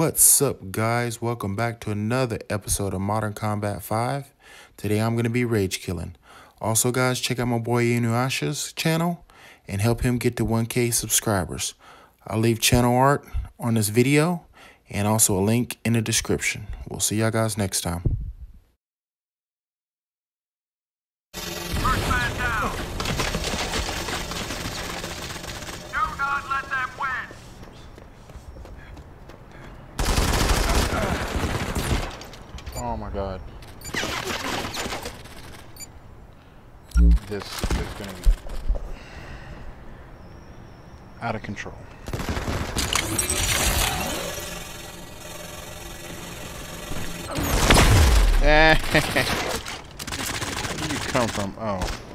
What's up, guys? Welcome back to another episode of Modern Combat 5. Today I'm going to be rage killing. Also, guys, check out my boy Inuyasha's channel and help him get to 1K subscribers. I'll leave channel art on this video and also a link in the description. We'll see y'all guys next time. First man down. Do not let them win. Oh my god. This is gonna be out of control. Where do you come from? Oh.